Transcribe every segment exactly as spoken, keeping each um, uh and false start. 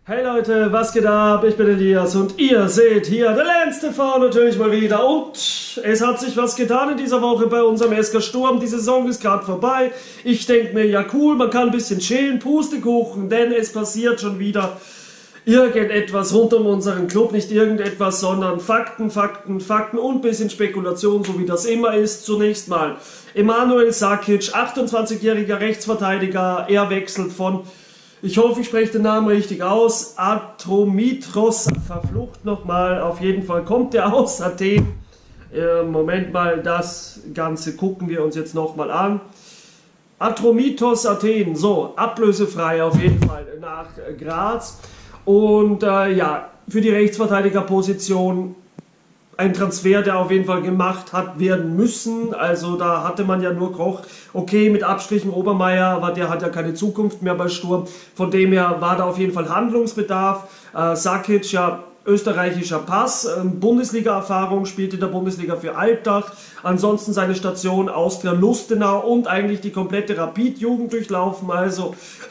Hey Leute, was geht ab? Ich bin Elias und ihr seht hier der Lenz T V natürlich mal wieder und es hat sich was getan in dieser Woche bei unserem S K Sturm. Die Saison ist gerade vorbei. Ich denke mir, ja cool, man kann ein bisschen chillen, Pustekuchen, denn es passiert schon wieder irgendetwas rund um unseren Club. Nicht irgendetwas, sondern Fakten, Fakten, Fakten und ein bisschen Spekulation, so wie das immer ist. Zunächst mal Emanuel Sakic, achtundzwanzigjähriger Rechtsverteidiger, er wechselt von... Ich hoffe, ich spreche den Namen richtig aus. Atromitros, verflucht nochmal. Auf jeden Fall kommt er aus Athen. Äh, Moment mal, das Ganze gucken wir uns jetzt nochmal an. Atromitos Athen, so, ablösefrei auf jeden Fall nach Graz. Und äh, ja, für die Rechtsverteidigerposition ein Transfer, der auf jeden Fall gemacht hat werden müssen. Also da hatte man ja nur Koch, okay, mit Abstrichen Obermeier, aber der hat ja keine Zukunft mehr bei Sturm. Von dem her war da auf jeden Fall Handlungsbedarf. Äh, Sakic, ja, österreichischer Pass, äh, Bundesliga-Erfahrung, spielt in der Bundesliga für Altach. Ansonsten seine Station Austria Lustenau und eigentlich die komplette Rapid-Jugend durchlaufen. Also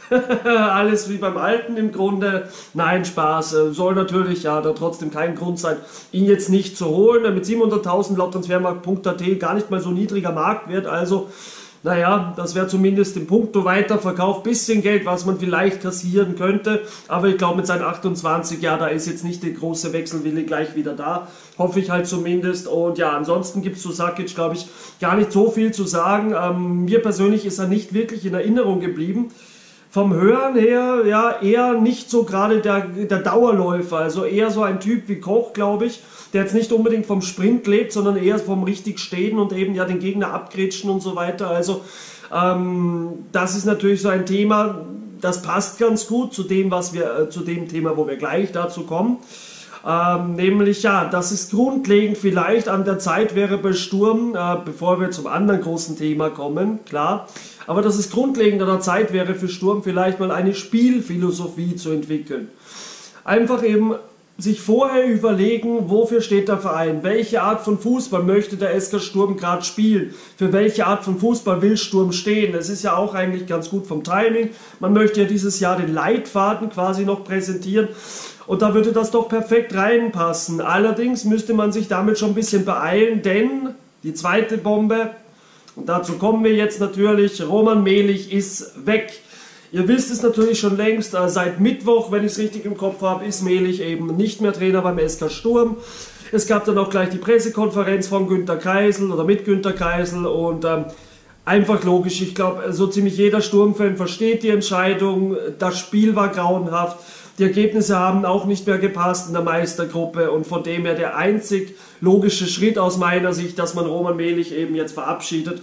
alles wie beim Alten im Grunde. Nein, Spaß. Äh, soll natürlich ja da trotzdem kein Grund sein, ihn jetzt nicht zu holen. Mit siebenhunderttausend laut Transfermarkt Punkt A T gar nicht mal so niedriger Marktwert. Also naja, das wäre zumindest im Punkto Weiterverkauf bisschen Geld, was man vielleicht kassieren könnte. Aber ich glaube, mit seinen achtundzwanzig, ja, da ist jetzt nicht der große Wechselwille gleich wieder da. Hoffe ich halt zumindest. Und ja, ansonsten gibt es zu Sakic, glaube ich, gar nicht so viel zu sagen. Ähm, mir persönlich ist er nicht wirklich in Erinnerung geblieben. Vom Hören her, ja, eher nicht so gerade der, der Dauerläufer, also eher so ein Typ wie Koch, glaube ich, der jetzt nicht unbedingt vom Sprint lebt, sondern eher vom richtig Stehen und eben ja den Gegner abgrätschen und so weiter. Also ähm, das ist natürlich so ein Thema, das passt ganz gut zu dem, was wir, äh, zu dem Thema, wo wir gleich dazu kommen. Ähm, nämlich, ja, das ist grundlegend vielleicht an der Zeit wäre bei Sturm, äh, bevor wir zum anderen großen Thema kommen, klar, aber dass es grundlegend an der Zeit wäre für Sturm vielleicht mal eine Spielphilosophie zu entwickeln. Einfach eben sich vorher überlegen, wofür steht der Verein, welche Art von Fußball möchte der S K Sturm gerade spielen, für welche Art von Fußball will Sturm stehen. Das ist ja auch eigentlich ganz gut vom Timing. Man möchte ja dieses Jahr den Leitfaden quasi noch präsentieren. Und da würde das doch perfekt reinpassen. Allerdings müsste man sich damit schon ein bisschen beeilen, denn die zweite Bombe, und dazu kommen wir jetzt natürlich, Roman Melich ist weg. Ihr wisst es natürlich schon längst, äh, seit Mittwoch, wenn ich es richtig im Kopf habe, ist Melich eben nicht mehr Trainer beim S K Sturm. Es gab dann auch gleich die Pressekonferenz von Günter Kreisel oder mit Günter Kreisel und ähm, einfach logisch, ich glaube, so ziemlich jeder Sturmfan versteht die Entscheidung, das Spiel war grauenhaft. Die Ergebnisse haben auch nicht mehr gepasst in der Meistergruppe und von dem her der einzig logische Schritt aus meiner Sicht, dass man Roman Melich eben jetzt verabschiedet.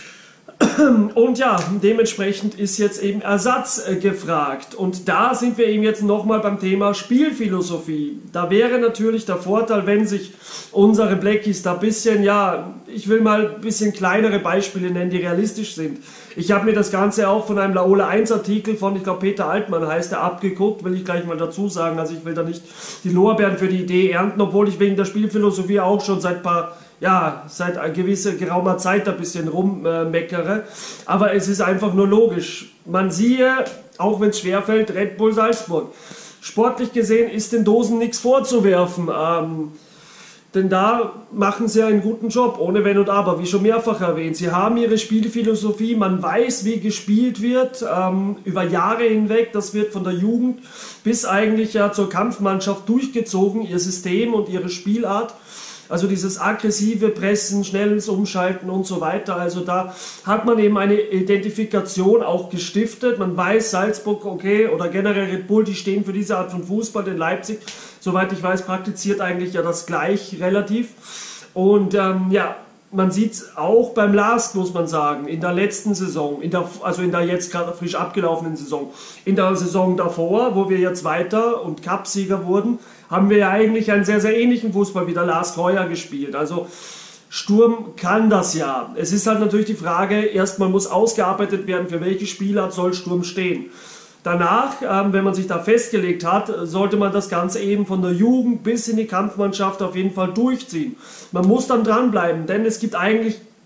Und ja, dementsprechend ist jetzt eben Ersatz äh, gefragt. Und da sind wir eben jetzt nochmal beim Thema Spielphilosophie. Da wäre natürlich der Vorteil, wenn sich unsere Blackies da ein bisschen, ja, ich will mal ein bisschen kleinere Beispiele nennen, die realistisch sind. Ich habe mir das Ganze auch von einem Laola eins Artikel von, ich glaube Peter Altmann heißt der, abgeguckt, will ich gleich mal dazu sagen. Also ich will da nicht die Lorbeeren für die Idee ernten, obwohl ich wegen der Spielphilosophie auch schon seit ein paar ja, seit einer gewissen geraumer Zeit ein bisschen rummeckere. Aber es ist einfach nur logisch. Man siehe, auch wenn es schwerfällt, Red Bull Salzburg. Sportlich gesehen ist den Dosen nichts vorzuwerfen. Ähm, denn da machen sie einen guten Job, ohne Wenn und Aber, wie schon mehrfach erwähnt. Sie haben ihre Spielphilosophie, man weiß, wie gespielt wird, ähm, über Jahre hinweg. Das wird von der Jugend bis eigentlich ja zur Kampfmannschaft durchgezogen, ihr System und ihre Spielart. Also dieses aggressive Pressen, schnelles Umschalten und so weiter. Also da hat man eben eine Identifikation auch gestiftet. Man weiß, Salzburg, okay, oder generell Red Bull, die stehen für diese Art von Fußball. In Leipzig, soweit ich weiß, praktiziert eigentlich ja das gleich relativ. Und ähm, ja, man sieht es auch beim Last, muss man sagen, in der letzten Saison, in der, also in der jetzt gerade frisch abgelaufenen Saison. In der Saison davor, wo wir jetzt weiter und Cupsieger wurden, haben wir ja eigentlich einen sehr, sehr ähnlichen Fußball wie der Lars Heuer gespielt. Also Sturm kann das ja. Es ist halt natürlich die Frage, erstmal muss ausgearbeitet werden, für welche Spielart soll Sturm stehen. Danach, ähm, wenn man sich da festgelegt hat, sollte man das Ganze eben von der Jugend bis in die Kampfmannschaft auf jeden Fall durchziehen. Man muss dann dranbleiben, denn es gibt eigentlich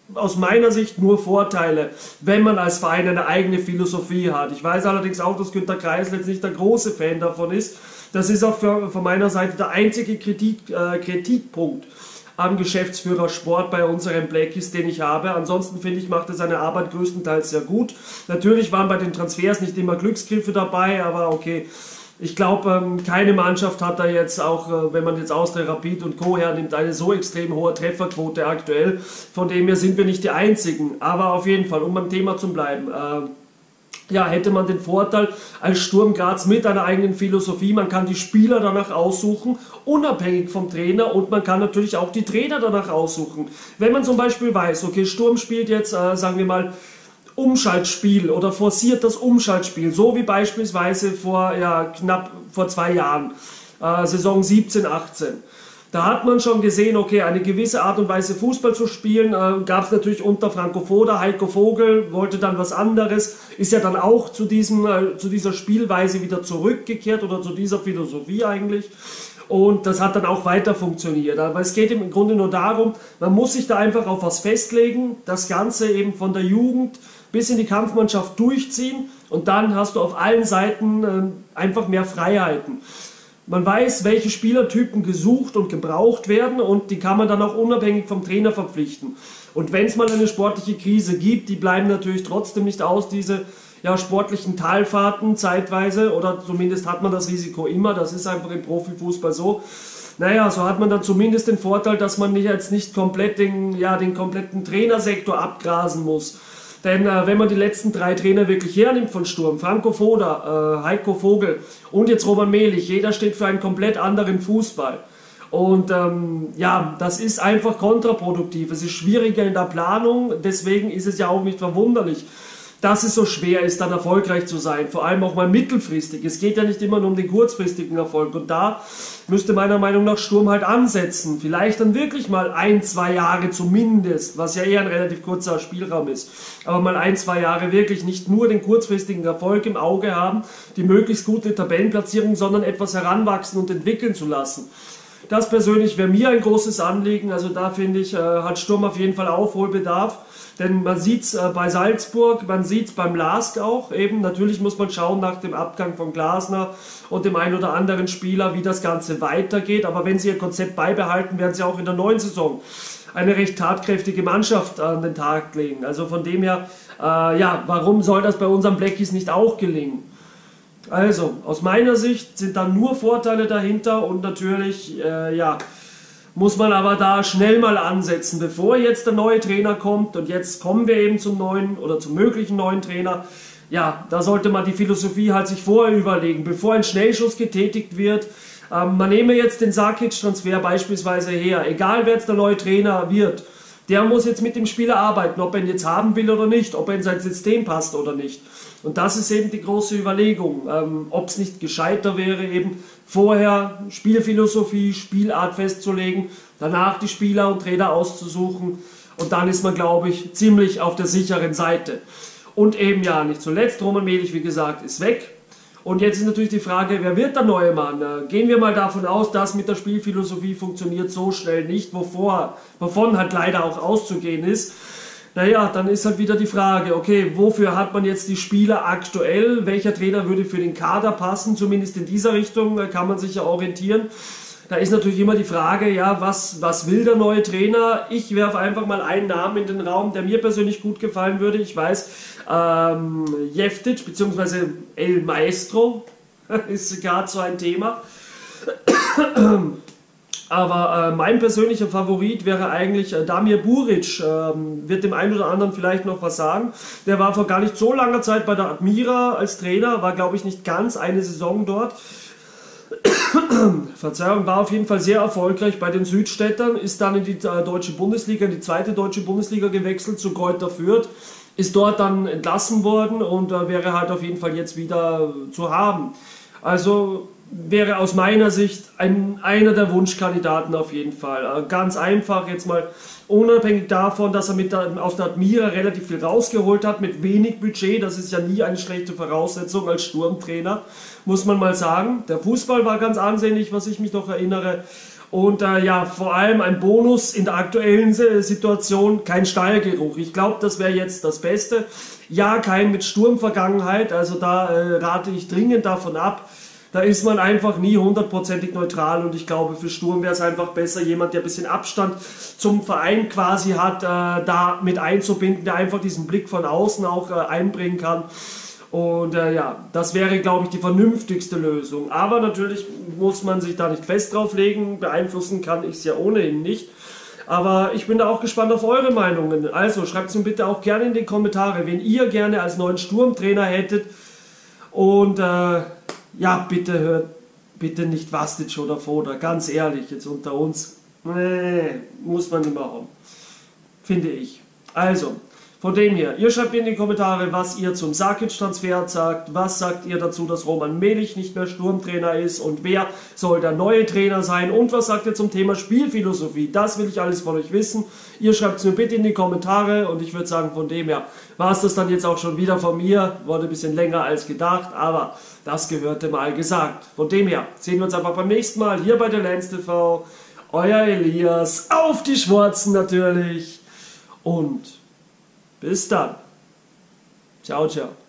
aus meiner Sicht nur Vorteile, wenn man als Verein eine eigene Philosophie hat. Ich weiß allerdings auch, dass Günter Kreisel jetzt nicht der große Fan davon ist. Das ist auch für, von meiner Seite der einzige Kritik, äh, Kritikpunkt am Geschäftsführer Sport bei unseren Blackies, den ich habe. Ansonsten finde ich, macht er seine Arbeit größtenteils sehr gut. Natürlich waren bei den Transfers nicht immer Glücksgriffe dabei, aber okay. Ich glaube, ähm, keine Mannschaft hat da jetzt auch, äh, wenn man jetzt Austria, Rapid und Co. hernimmt, eine so extrem hohe Trefferquote aktuell. Von dem her sind wir nicht die Einzigen. Aber auf jeden Fall, um beim Thema zu bleiben, äh, ja, hätte man den Vorteil als Sturm Graz mit einer eigenen Philosophie, man kann die Spieler danach aussuchen, unabhängig vom Trainer, und man kann natürlich auch die Trainer danach aussuchen. Wenn man zum Beispiel weiß, okay, Sturm spielt jetzt, äh, sagen wir mal, Umschaltspiel oder forciert das Umschaltspiel, so wie beispielsweise vor ja, knapp vor zwei Jahren, äh, Saison siebzehn, achtzehn. Da hat man schon gesehen, okay, eine gewisse Art und Weise Fußball zu spielen, äh, gab es natürlich unter Franco Foda. Heiko Vogel wollte dann was anderes, ist ja dann auch zu, diesem, äh, zu dieser Spielweise wieder zurückgekehrt oder zu dieser Philosophie eigentlich. Und das hat dann auch weiter funktioniert. Aber es geht im Grunde nur darum, man muss sich da einfach auf was festlegen, das Ganze eben von der Jugend bis in die Kampfmannschaft durchziehen, und dann hast du auf allen Seiten äh, einfach mehr Freiheiten. Man weiß, welche Spielertypen gesucht und gebraucht werden, und die kann man dann auch unabhängig vom Trainer verpflichten. Und wenn es mal eine sportliche Krise gibt, die bleiben natürlich trotzdem nicht aus, diese ja, sportlichen Talfahrten zeitweise, oder zumindest hat man das Risiko immer, das ist einfach im Profifußball so. Naja, so hat man dann zumindest den Vorteil, dass man nicht jetzt nicht komplett den, ja, den kompletten Trainersektor abgrasen muss. Denn äh, wenn man die letzten drei Trainer wirklich hernimmt von Sturm, Franco Foda, äh, Heiko Vogel und jetzt Roman Melich, jeder steht für einen komplett anderen Fußball. Und ähm, ja, das ist einfach kontraproduktiv. Es ist schwieriger in der Planung, deswegen ist es ja auch nicht verwunderlich, dass es so schwer ist, dann erfolgreich zu sein, vor allem auch mal mittelfristig. Es geht ja nicht immer nur um den kurzfristigen Erfolg, und da müsste meiner Meinung nach Sturm halt ansetzen. Vielleicht dann wirklich mal ein, zwei Jahre zumindest, was ja eher ein relativ kurzer Spielraum ist, aber mal ein, zwei Jahre wirklich nicht nur den kurzfristigen Erfolg im Auge haben, die möglichst gute Tabellenplatzierung, sondern etwas heranwachsen und entwickeln zu lassen. Das persönlich wäre mir ein großes Anliegen, also da finde ich, äh, hat Sturm auf jeden Fall Aufholbedarf. Denn man sieht es äh, bei Salzburg, man sieht es beim Lask auch eben. Natürlich muss man schauen nach dem Abgang von Glasner und dem einen oder anderen Spieler, wie das Ganze weitergeht. Aber wenn sie ihr Konzept beibehalten, werden sie auch in der neuen Saison eine recht tatkräftige Mannschaft an den Tag legen. Also von dem her, äh, ja, warum soll das bei unseren Blackies nicht auch gelingen? Also, aus meiner Sicht sind da nur Vorteile dahinter, und natürlich, äh, ja, muss man aber da schnell mal ansetzen, bevor jetzt der neue Trainer kommt. Und jetzt kommen wir eben zum neuen oder zum möglichen neuen Trainer. Ja, da sollte man die Philosophie halt sich vorher überlegen, bevor ein Schnellschuss getätigt wird. Ähm, man nehme jetzt den Sakic-Transfer beispielsweise her, egal wer jetzt der neue Trainer wird, der muss jetzt mit dem Spieler arbeiten, ob er ihn jetzt haben will oder nicht, ob er in sein System passt oder nicht. Und das ist eben die große Überlegung, ähm, ob es nicht gescheiter wäre, eben vorher Spielphilosophie, Spielart festzulegen, danach die Spieler und Trainer auszusuchen, und dann ist man, glaube ich, ziemlich auf der sicheren Seite. Und eben ja, nicht zuletzt, Roman Melich, wie gesagt, ist weg. Und jetzt ist natürlich die Frage, wer wird der neue Mann? Gehen wir mal davon aus, dass mit der Spielphilosophie funktioniert so schnell nicht, wovor, wovon halt leider auch auszugehen ist. Naja, dann ist halt wieder die Frage, okay, wofür hat man jetzt die Spieler aktuell? Welcher Trainer würde für den Kader passen? Zumindest in dieser Richtung kann man sich ja orientieren. Da ist natürlich immer die Frage, ja, was, was will der neue Trainer? Ich werfe einfach mal einen Namen in den Raum, der mir persönlich gut gefallen würde. Ich weiß, ähm, Jeftic bzw. El Maestro ist gerade so ein Thema. Aber äh, mein persönlicher Favorit wäre eigentlich äh, Damir Buric, ähm, wird dem einen oder anderen vielleicht noch was sagen. Der war vor gar nicht so langer Zeit bei der Admira als Trainer, war glaube ich nicht ganz eine Saison dort. Verzeihung, war auf jeden Fall sehr erfolgreich bei den Südstädtern, ist dann in die äh, deutsche Bundesliga, in die zweite deutsche Bundesliga gewechselt zu Greuther Fürth, ist dort dann entlassen worden und äh, wäre halt auf jeden Fall jetzt wieder zu haben. Also wäre aus meiner Sicht ein, einer der Wunschkandidaten auf jeden Fall. Ganz einfach, jetzt mal unabhängig davon, dass er mit der, aus der Admira relativ viel rausgeholt hat, mit wenig Budget, das ist ja nie eine schlechte Voraussetzung als Sturmtrainer, muss man mal sagen. Der Fußball war ganz ansehnlich, was ich mich noch erinnere. Und äh, ja, vor allem ein Bonus in der aktuellen Situation, kein Stallgeruch. Ich glaube, das wäre jetzt das Beste. Ja, kein mit Sturmvergangenheit, also da äh, rate ich dringend davon ab. Da ist man einfach nie hundertprozentig neutral und ich glaube, für Sturm wäre es einfach besser, jemand, der ein bisschen Abstand zum Verein quasi hat, äh, da mit einzubinden, der einfach diesen Blick von außen auch äh, einbringen kann. Und äh, ja, das wäre, glaube ich, die vernünftigste Lösung. Aber natürlich muss man sich da nicht fest drauf legen, beeinflussen kann ich es ja ohnehin nicht. Aber ich bin da auch gespannt auf eure Meinungen. Also schreibt es mir bitte auch gerne in die Kommentare, wen ihr gerne als neuen Sturmtrainer hättet. Und äh, ja, bitte hört bitte nicht Vastic oder Foda, ganz ehrlich, jetzt unter uns, nee, muss man nicht machen, finde ich. Also, von dem her, ihr schreibt mir in die Kommentare, was ihr zum Sakic-Transfer sagt, was sagt ihr dazu, dass Roman Melich nicht mehr Sturmtrainer ist und wer soll der neue Trainer sein und was sagt ihr zum Thema Spielphilosophie, das will ich alles von euch wissen. Ihr schreibt es mir bitte in die Kommentare und ich würde sagen, von dem her war es das dann jetzt auch schon wieder von mir, wurde ein bisschen länger als gedacht, aber das gehörte mal gesagt. Von dem her sehen wir uns einfach beim nächsten Mal hier bei der Lens T V. Euer Elias, auf die Schwarzen natürlich und bis dann. Ciao, ciao.